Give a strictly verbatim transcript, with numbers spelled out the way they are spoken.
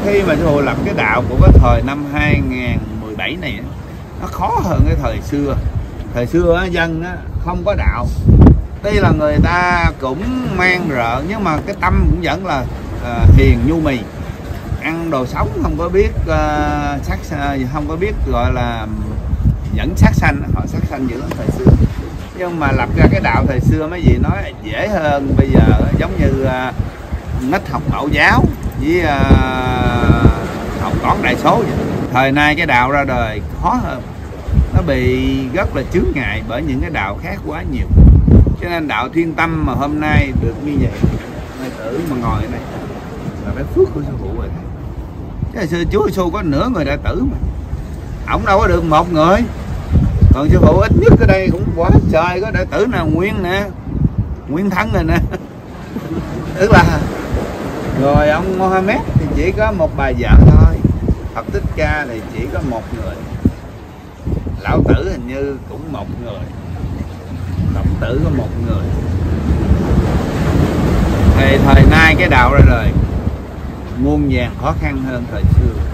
khi mà sư phụ lập cái đạo của cái thời năm hai nghìn mười bảy này nó khó hơn cái thời xưa. Thời xưa dân không có đạo, tuy là người ta cũng mang rợ nhưng mà cái tâm cũng vẫn là uh, hiền nhu mì, ăn đồ sống, không có biết uh, sắc, không có biết gọi là dẫn sát sanh. Họ sát sanh dữ lắm thời xưa, nhưng mà lập ra cái đạo thời xưa mấy vị nói dễ hơn bây giờ. Giống như uh, nít học mẫu giáo với uh, học toán đại số vậy. Thời nay cái đạo ra đời khó hơn, nó bị rất là chướng ngại bởi những cái đạo khác quá nhiều. Cho nên đạo Thiên Tâm mà hôm nay được như vậy, đệ tử mà ngồi ở đây là cái phước của sư phụ rồi. Cái sư chú Giêsu có nửa người đệ tử mà, ổng đâu có được một người. Còn sư phụ ít nhất ở đây cũng quá trời, có đệ tử nào nguyên nè, nguyên thân rồi nè. Tức là rồi ông Mohammed thì chỉ có một bà vợ thôi, Phật Thích Ca thì chỉ có một người, Lão Tử hình như cũng một người, Khổng Tử có một người. Thì thời nay cái đạo ra đời muôn vàn khó khăn hơn thời xưa.